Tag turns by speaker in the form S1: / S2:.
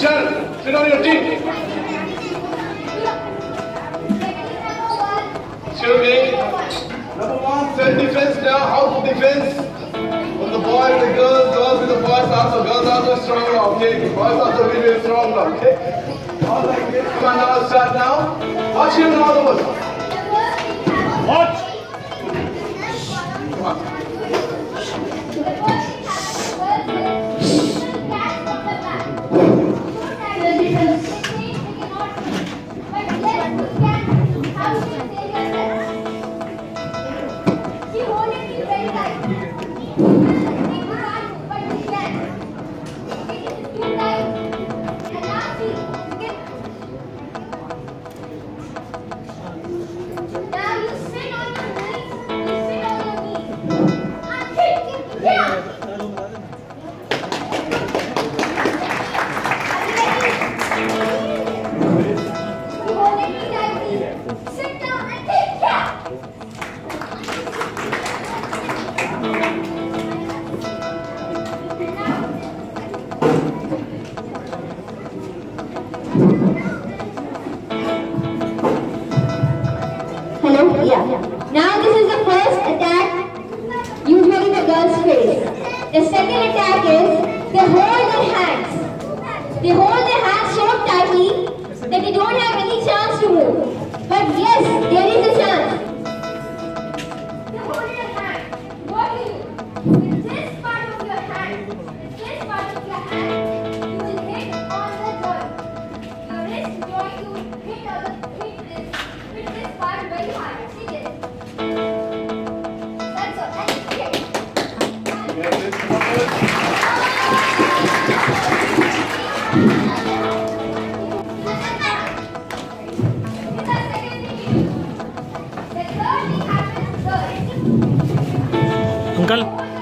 S1: Sharon, sit on your team. Shirley, number one, self-defense now, house defense. From the boys, the girls, girls with the boys also, girls also strong now, okay? Boys also be very strong now, okay? All like this, come on now, start now. Watch him now, all of us. Watch! Come on.
S2: Hello? Yeah. Now this is the first attack, usually the girls face. The second attack is they hold their hands. They hold their hands so tightly that they don't have any chance to move. But yes, there is a chance. They hold your hand. What do you do? With this part of your hand, you will hit on the joint. Your wrist is going to hit this part very hard. See this? That's all. And hit.
S3: Uncle.